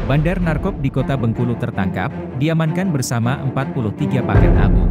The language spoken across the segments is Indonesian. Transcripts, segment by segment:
Bandar narkob di Kota Bengkulu tertangkap, diamankan bersama 43 paket abu.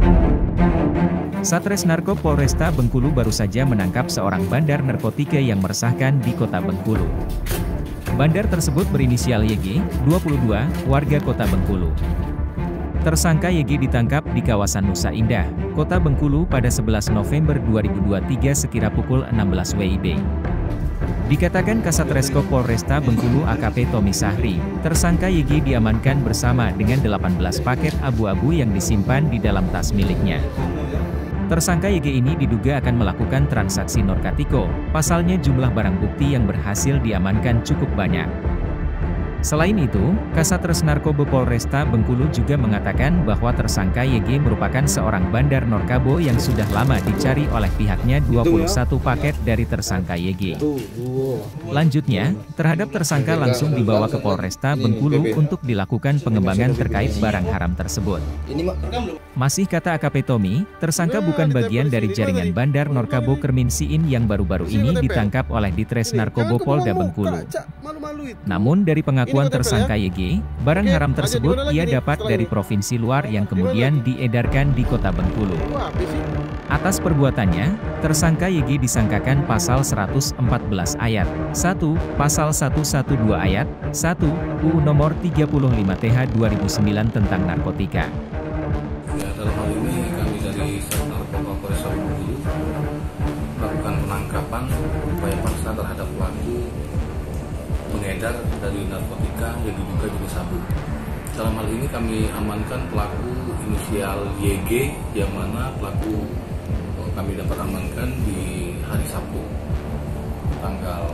Satres Narkob Polresta Bengkulu baru saja menangkap seorang bandar narkotika yang meresahkan di Kota Bengkulu. Bandar tersebut berinisial YG, 22, warga Kota Bengkulu. Tersangka YG ditangkap di kawasan Nusa Indah, Kota Bengkulu pada 11 November 2023 sekira pukul 16 WIB. Dikatakan Kasat Reskop Polresta Bengkulu AKP Tommy Sahri, tersangka YG diamankan bersama dengan 18 paket abu-abu yang disimpan di dalam tas miliknya. Tersangka YG ini diduga akan melakukan transaksi narkotiko, pasalnya jumlah barang bukti yang berhasil diamankan cukup banyak. Selain itu, Kasatres Narkoba Polresta Bengkulu juga mengatakan bahwa tersangka YG merupakan seorang bandar narkoba yang sudah lama dicari oleh pihaknya 21 paket dari tersangka YG. Lanjutnya, terhadap tersangka langsung dibawa ke Polresta Bengkulu untuk dilakukan pengembangan terkait barang haram tersebut. Masih kata AKP Tommy, tersangka bukan bagian dari jaringan bandar narkoba Kerminsiin yang baru-baru ini ditangkap oleh Ditres Narkoba Polda Bengkulu. Namun dari pengakuan tersangka YG, barang haram tersebut ia dapat dari provinsi luar yang kemudian diedarkan di Kota Bengkulu. Atas perbuatannya, tersangka YG disangkakan pasal 114 ayat 1, pasal 112 ayat 1, UU nomor 35/TH 2009 tentang narkotika. Ya, dalam hal ini kami dari Sat Narkoba Polresta Bengkulu melakukan penangkapan upaya paksa terhadap pelaku pengedar dari narkotika yang diduga jenis sabu. Dalam hal ini kami amankan pelaku inisial YG, yang mana pelaku kami dapat amankan di hari Sabtu, tanggal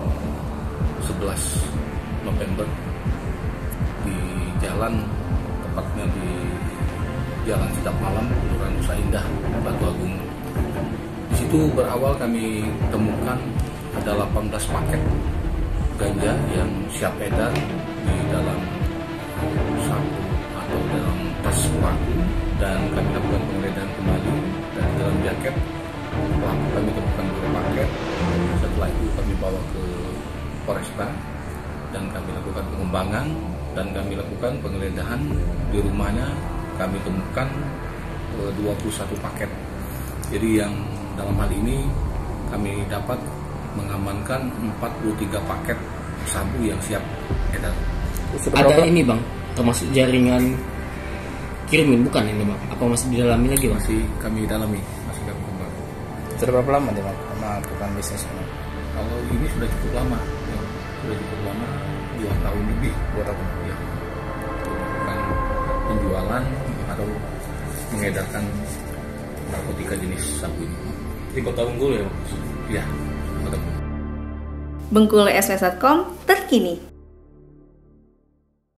11 November, di jalan, tepatnya di Jalan Sedap Malam, Kelurahan Nusa Indah, Batu Agung. Di situ berawal kami temukan ada 18 paket ganja yang siap edar di dalam saku atau dalam tas pelaku, dan kami lakukan penggeledahan kembali, dan di dalam jaket pelaku kami temukan 2 paket. Setelah itu kami bawa ke Polresta dan kami lakukan pengembangan dan kami lakukan penggeledahan di rumahnya. Kami temukan 21 paket. Jadi yang dalam hal ini kami dapat mengamankan 43 paket sabu yang siap edar. Ada ini bang, termasuk jaringan kirimin bukan ini bang? Apa masih didalami lagi bang? Masih kami dalami, masih kami kembang. Sudah berapa lama dia bang melakukan bisnis ini? Kalau ini sudah cukup lama, ya. Sudah cukup lama, 2 tahun lebih. 2 tahun. Ya. Melakukan penjualan atau mengedarkan narkotika jenis sabu ini. Di Kota Bengkulu ya bang? Ya. Bengkulu SW.com terkini.